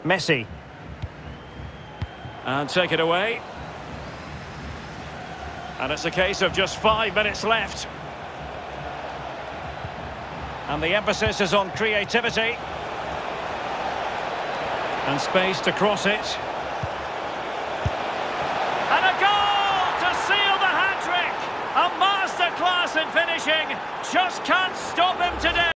Messi. And take it away. And it's a case of just 5 minutes left. And the emphasis is on creativity. And space to cross it. And a goal to seal the hat-trick! A masterclass in finishing. Just can't stop him today.